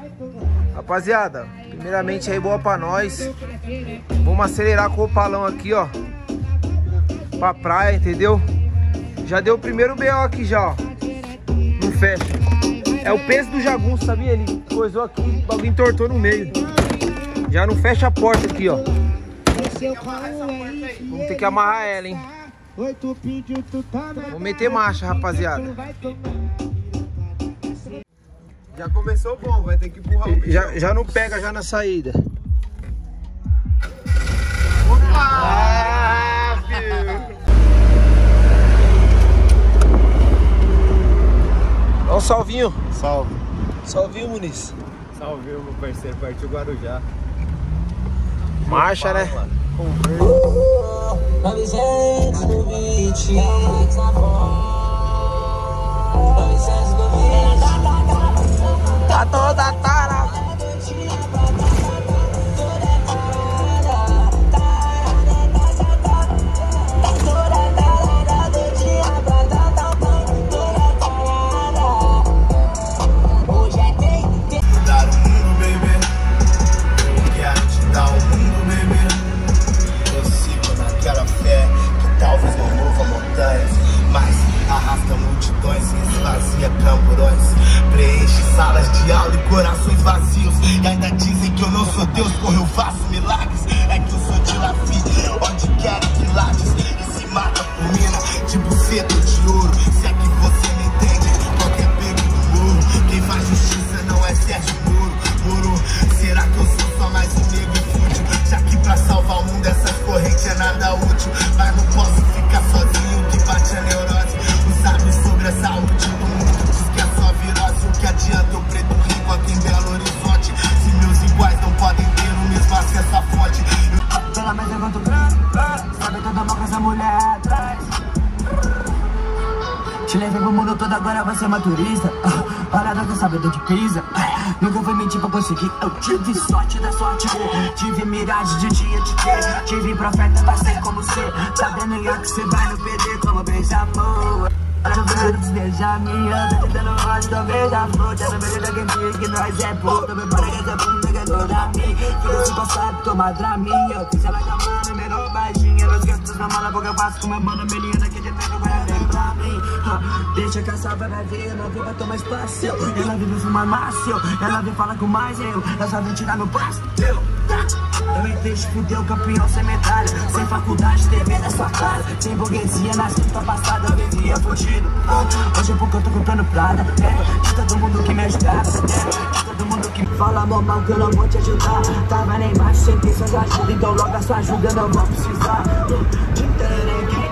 Rapaziada, primeiramente aí, boa pra nós. Vamos acelerar com o palão aqui, ó, pra praia, entendeu? Já deu o primeiro BO aqui já, ó. Não fecha. É o peso do jagunço, sabia? Ele coisou aqui, o bagulho entortou no meio. Já não fecha a porta aqui, ó. Vamos ter que amarrar ela, hein? Vou meter marcha, rapaziada. Já começou bom, vai ter que empurrar o bicho. Já não pega já na saída. Ah, filho. Ó o Salvinho. Salve. Salvinho, Muniz. Salve, meu parceiro. Partiu Guarujá. Marcha, né? 920 Tá toda tarada. Mas arrasta multidões e esvazia camburões. Preenche salas de aula e corações vazios. E ainda dizem que eu não sou Deus, porra, eu faço milagres. É que eu sou de Lafite, onde querem que lates. E se mata por mina, de buceta de ouro. Se é que você me entende, qualquer pego do muro. Quem faz justiça não é Sérgio Moro. Será que eu sou só mais um negro fútil? Já que pra salvar o mundo essas correntes é nada útil. Mas não posso ficar sozinho, que bate a neurose. Não sabe sobre a saúde do mundo, diz que é só virose. O que adianta eu preto rico aqui em Belo Horizonte, se meus iguais não podem ter o mesmo acesso à fonte. Pela mesa quanto grande, sabe toda mal com essa mulher atrás. Te levei pro mundo todo, agora você é uma turista. Olha que sabe onde pisa. Nunca fui mentir pra conseguir. Eu tive sorte da sorte. Tive miragem de dia de ter. Tive profeta pra ser como ser. Sabendo já que você vai no PD como beija-flor. Eu vejo beija-me, anda tentando rosto, eu beija-flor. Já não vejo quem diz que nós é puto. Também para que essa bunda que é toda minha. Filho se passado, toma Dramin. Eu fiz ela chamando, menor baixinha. Não esqueço dos mamadas porque eu faço com minha banda Meliana. Que de tempo vai vir pra mim. Deixa que a salva vai ver, ela vem pra tomar espaço. Ela vem fumar mácio, ela vem falar com mais eu. Ela só vem tirar meu passo. Também deixa fuder o campeão sem medalha. Sem faculdade, TV na sua cara. Sem burguesia, na quinta passada eu vivia fugido. Hoje é porque eu tô comprando Prada. De todo mundo que me ajudava. De todo mundo que me fala mal que eu não vou te ajudar. Tava nem mais sem ter suas ajudas. Então logo a sua ajuda eu não vou precisar. Te entreguei.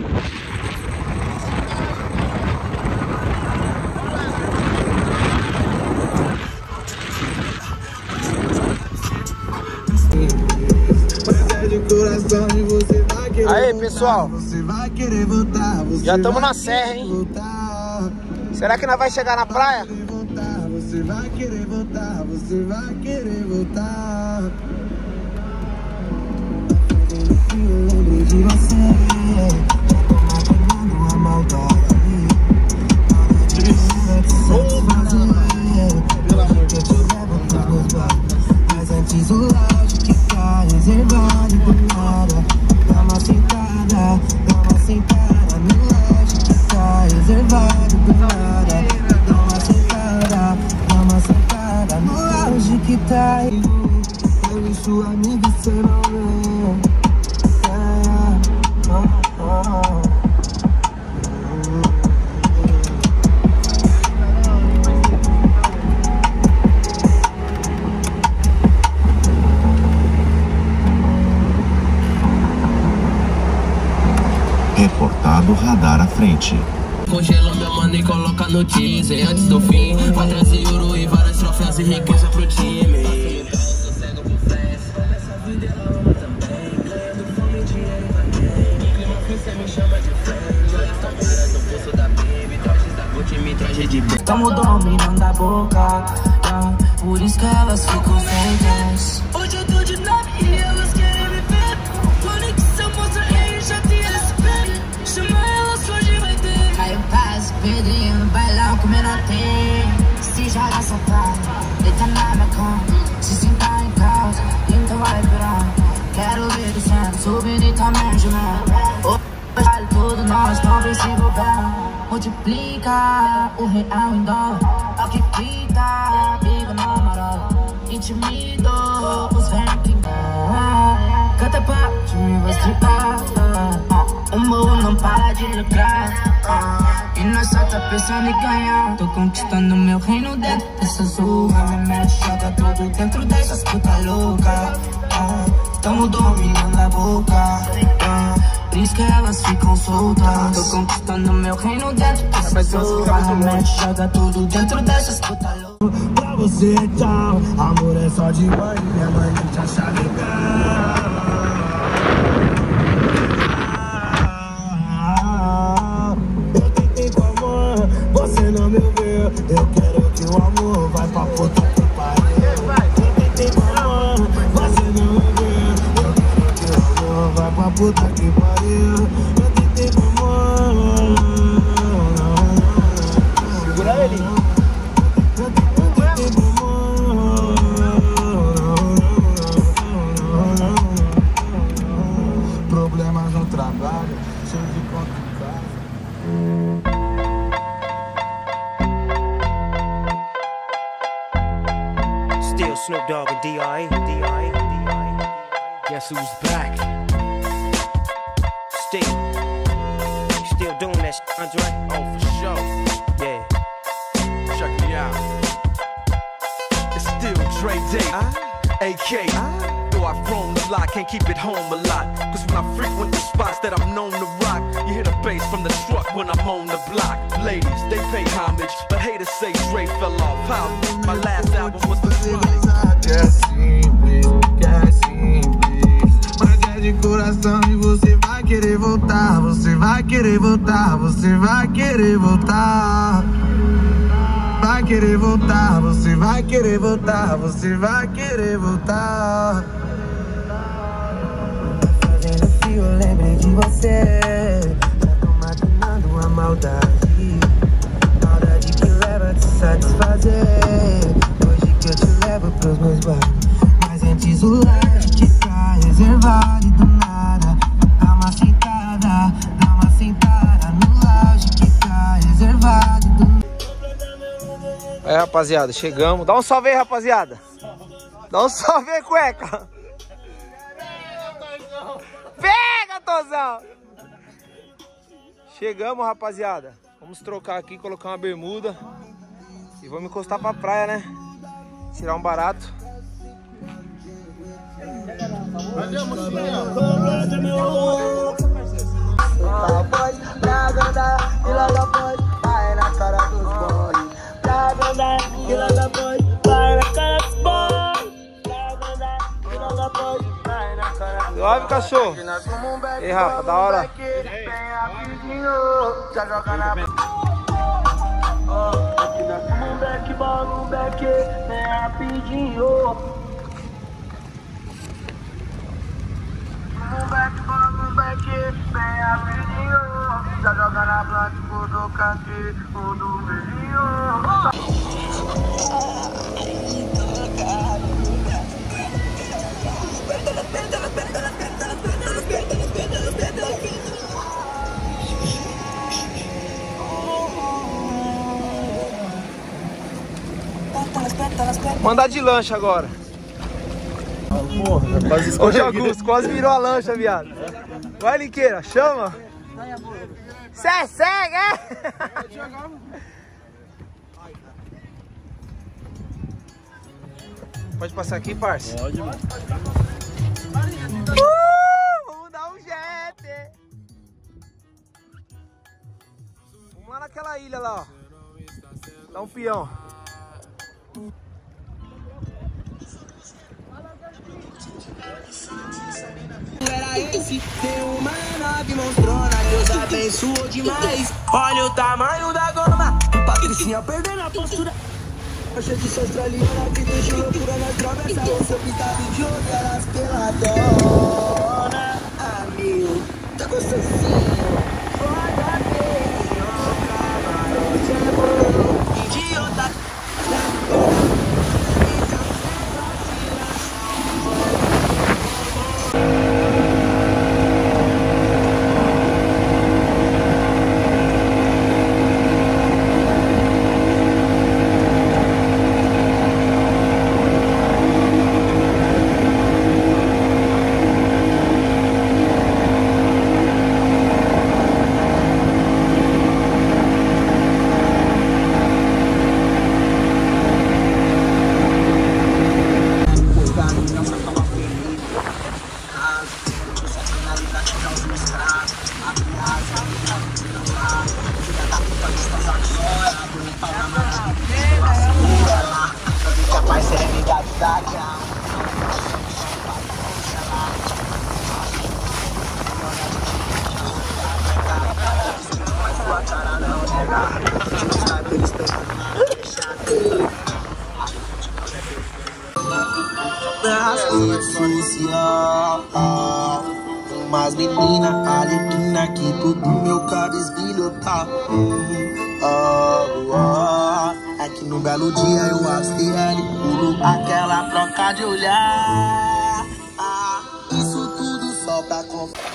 Aí, pessoal, já estamos na serra, hein? Será que nós vai chegar na praia? Você vai querer voltar, você vai querer voltar. Eu lembrei de você, já tô imaginando uma maldade. Pelo amor de Deus, mas antes o lounge que tá reservado do nada. Dá uma sentada no lounge que tá reservado do nada. Dá uma sentada no lounge que tá. Eu e sua amiga cê não vê. Reportado radar à frente. Congela meu mano e coloca no teaser antes do fim. Vai trazer ouro e várias troféus e riqueza pro time. Tamo dominando a boca, por isso que elas ficam sem voz. Hoje eu tô de nave e elas querem me ver. Conexão mostra aí, já tem SP. Chama elas, hoje vai ter. Caio Paz, Pedrinho, bailão que o menor tem. Se joga safado, deita na multiplica o real em dólar. É o que grita, briga na moral. Intimido os velhos que canta pra me mostrar. O morro não para de lucrar. E nós só tá pensando em ganhar. Tô conquistando meu reino dentro dessa zorra. Me mexe, joga tudo dentro dessas puta louca. Tamo dominando a boca. Por isso que elas ficam soltas. Tô conquistando meu reino dentro dessa zorra. Me mexe, joga tudo dentro dessas puta louca. Pra você então, amor é só de mãe. Minha mãe não te acha legal. Eu tentei com amor, você não me ouviu. Eu quero que o amor vai pra puta que pariu. Eu tentei com amor, você não me ouviu. Eu quero que o amor vai pra puta que pariu. Eu tentei com amor. Segura ele. Problemas no trabalho, cheio de conta em casa. Still Snoop Dogg and D.I. Guess who's back? Still doing that shit, Andre? Oh, for sure. Yeah. Check me out. It's still Dre Day, AK. Though I've grown a lot, can't keep it home a lot. Cause when I frequent the spots that I'm known to rock, you hear the bass from the truck when I'm on the block. Ladies, they pay homage, but haters say Dre fell off. How? My last album was The Chronic. Que é simples, mas é de coração e você vai querer voltar. Você vai querer voltar, você vai querer voltar. Vai querer voltar, você vai querer voltar, você vai querer voltar. Tá fazendo frio, eu lembrei de você. Já tô maquinando a maldade. Maldade que leva a te satisfazer. Hoje que eu te levo pros meus bares. Mas antes o laje que tá reservado e do nada. Dá uma sentada no laje que tá reservado e do nada. Aí, rapaziada, chegamos. Dá um salve aí, rapaziada. Dá um salve aí, cueca. Pega, Tozão. Chegamos, rapaziada. Vamos trocar aqui, colocar uma bermuda. E vamos encostar pra praia, né? Tirar um barato. Suave, cachorro. Ei, Rafa, da hora. Já joga na planta do cantinho do vizinho. Mandar de lancha agora. Porra, quase Ô, Augusto, quase virou a lancha, viado. Vai, Liqueira, chama. Cê é cego, é? Pode passar aqui, parça? Pode, mano. Vamos dar um jet. Vamos lá naquela ilha lá, ó. Dá um peão. Era esse, tem uma nave monstrona, Deus abençoou demais. Olha o tamanho da goma, Patricinha perdendo a postura. Acha de ser australiana que deixa loucura na travessa. O seu pintado de ouro e elas peladona. Ah, meu, tá gostosinho. Foda bem, camarote é bom. Idiota. Social, umas menina alequina que tudo meu cara esbilhotar. É que num belo dia eu avistei ela e pulo aquela troca de olhar. Isso tudo só pra confiar.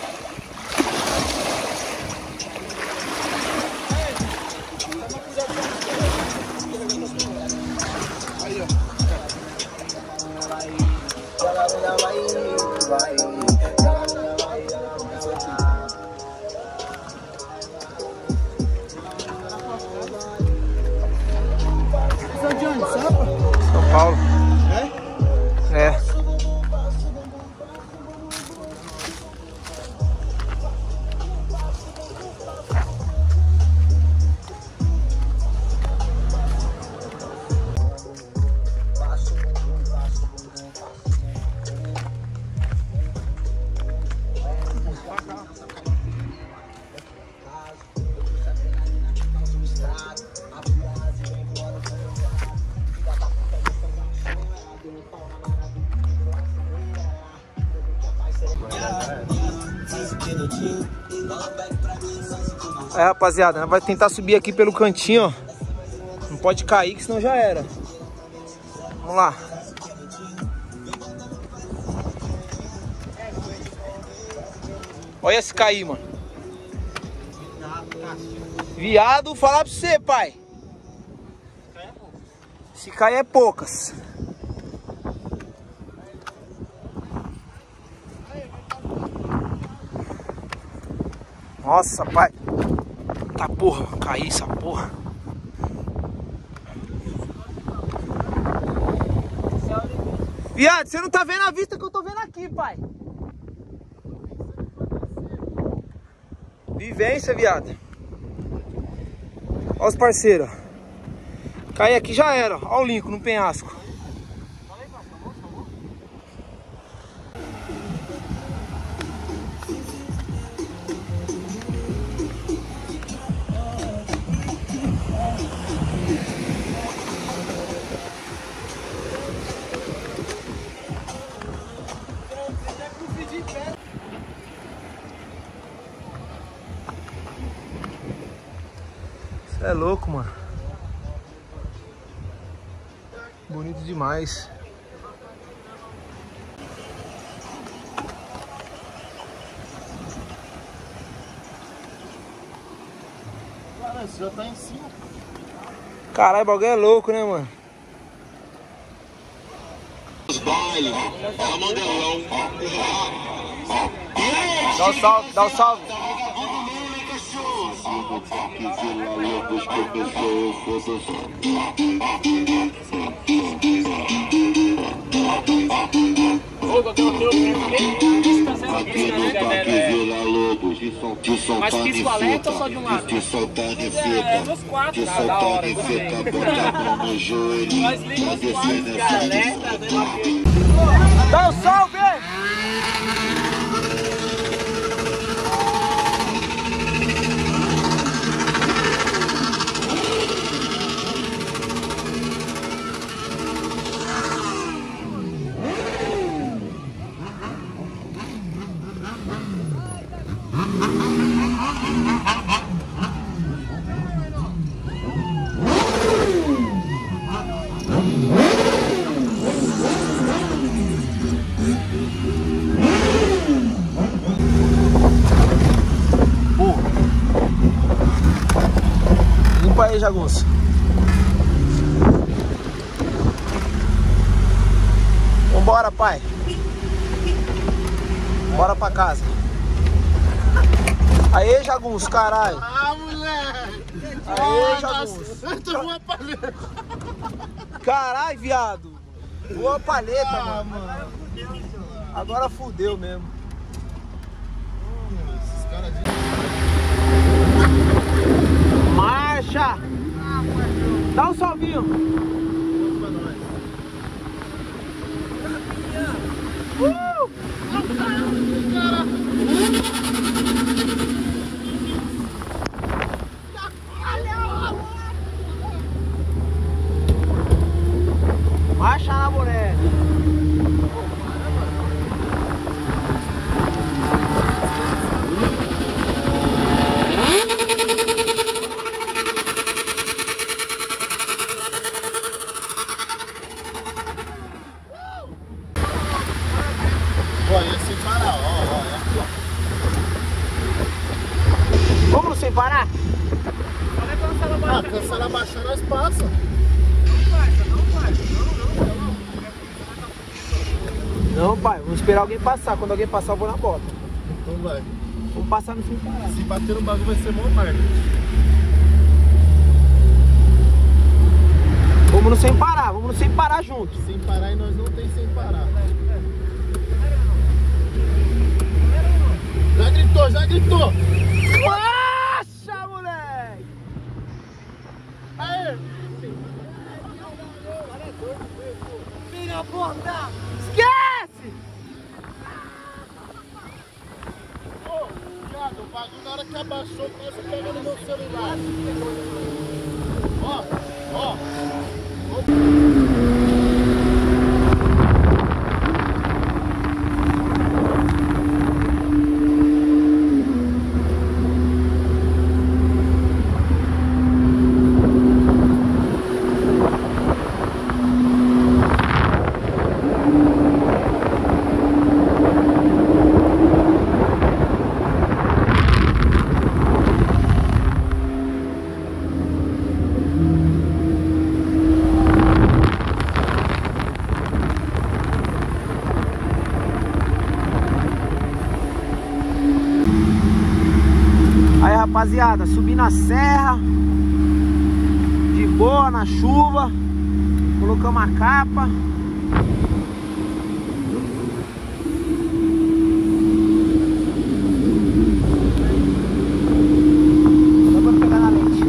São Paulo. É? É. É, rapaziada, vai tentar subir aqui pelo cantinho, ó. Não pode cair, que senão já era. Vamos lá. Olha esse cair, mano. Viado, falar pra você, pai. Se cair é poucas. Nossa, pai. Tá porra, caí essa porra. Viado, você não tá vendo a vista que eu tô vendo aqui, pai. Vivência, viado. Ó os parceiros. Caí aqui já era, ó o Lincoln no penhasco. Cê é louco, mano. Bonito demais. Cara, você já tá em cima. Caralho, o bagulho é louco, né, mano? Os bailes, Tamandelão. Dá o salve, dá o salve. Mas pisco alerta ou só de um lado? É, nos quatro. Tá da hora, nós ligamos os quatro, alerta, Dá o salve! Limpa aí, jagunço. Vambora, pai. Bora pra casa. Aê, jagunço, caralho. Ah, moleque. Aê, jagunço. Eu tô com uma palheta. Caralho, viado. Boa palheta, mano. Agora fudeu mesmo. Esses caras de... Marcha! Dá um salvinho. parar? Ah, cancela baixar, nós passa. Não, pai, vamos esperar alguém passar. Quando alguém passar, eu vou na bota. Então vai. Vamos passar no fim parar. Se bater no bagulho vai ser mó marca. Vamos no sem parar, vamos no sem parar junto. Sem parar e nós não tem sem parar. Já gritou, já gritou! Nossa, moleque! Aê! Filha da puta! Esquece! Ô, Thiago, o bagulho na hora que abaixou, começa a pegar no meu celular. Ó, ó. Aí, rapaziada, subi na serra, de boa, na chuva, colocamos a capa. Só pra pegar na lente.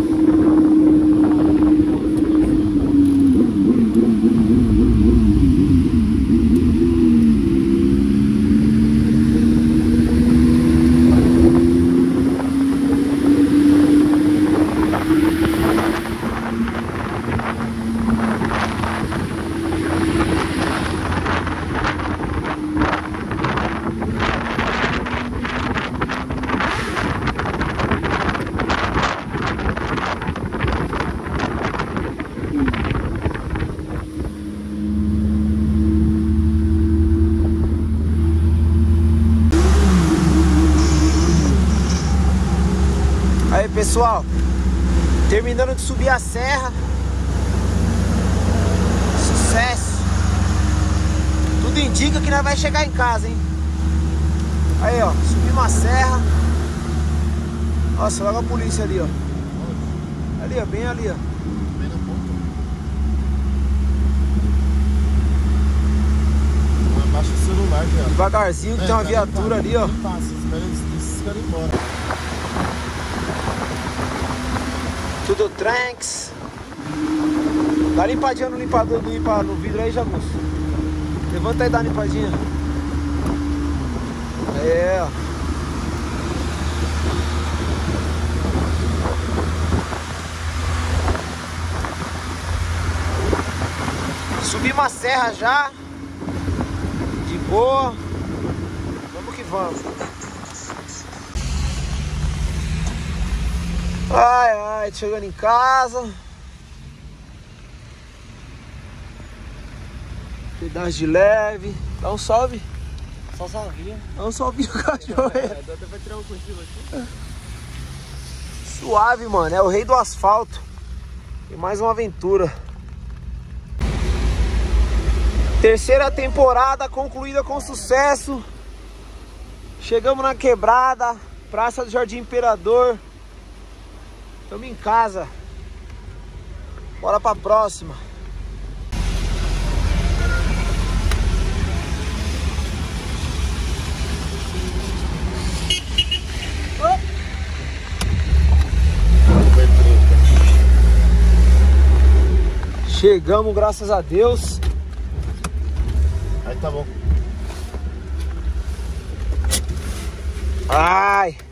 Aí, pessoal, terminando de subir a serra. Sucesso. Tudo indica que nós vai chegar em casa, hein? Aí, ó, subimos a serra. Nossa, logo a polícia ali, ó. Ali, ó, bem ali, ó. Abaixa o celular, viado. Devagarzinho, que tem uma viatura ali, ó. Esses caras embora. Tudo tranks. Dá limpadinha no limpador no vidro aí, Jagunço. Levanta aí e dá uma limpadinha. É, ó. Subimos a serra já. De boa. Vamos que vamos. Ai, ai, chegando em casa. Pedaço de leve. Dá um salve. Só salvinho. Dá um salvinho, cachorro. Dá até pra tirar um cochilo aqui. Suave, mano. É o rei do asfalto. E mais uma aventura. Terceira temporada concluída com sucesso. Chegamos na quebrada. Praça do Jardim Imperador. Estamos em casa. Bora pra próxima. Chegamos, graças a Deus. Aí tá bom. Ai.